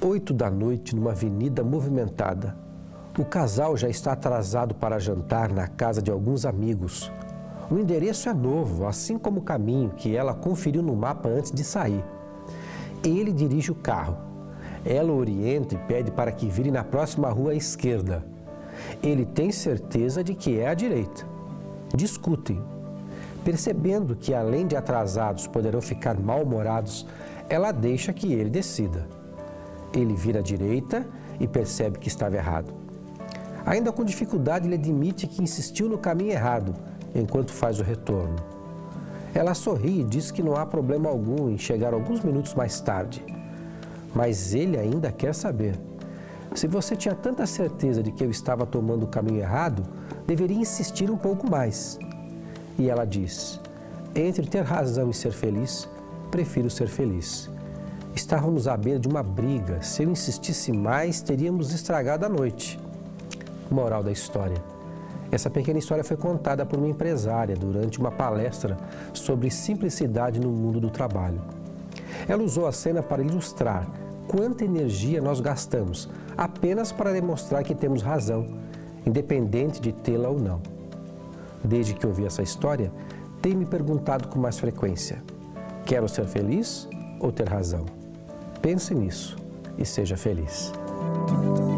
8 da noite, numa avenida movimentada. O casal já está atrasado para jantar na casa de alguns amigos. O endereço é novo, assim como o caminho que ela conferiu no mapa antes de sair. Ele dirige o carro. Ela orienta e pede para que vire na próxima rua à esquerda. Ele tem certeza de que é à direita. Discutem. Percebendo que, além de atrasados, poderão ficar mal-humorados, ela deixa que ele decida. Ele vira à direita e percebe que estava errado. Ainda com dificuldade, ele admite que insistiu no caminho errado, enquanto faz o retorno. Ela sorri e diz que não há problema algum em chegar alguns minutos mais tarde. Mas ele ainda quer saber. Se você tinha tanta certeza de que eu estava tomando o caminho errado, deveria insistir um pouco mais. E ela diz: entre ter razão e ser feliz, prefiro ser feliz. Estávamos à beira de uma briga. Se eu insistisse mais, teríamos estragado a noite. Moral da história. Essa pequena história foi contada por uma empresária durante uma palestra sobre simplicidade no mundo do trabalho. Ela usou a cena para ilustrar quanta energia nós gastamos apenas para demonstrar que temos razão, independente de tê-la ou não. Desde que ouvi essa história, tenho me perguntado com mais frequência: quero ser feliz ou ter razão? Pense nisso e seja feliz.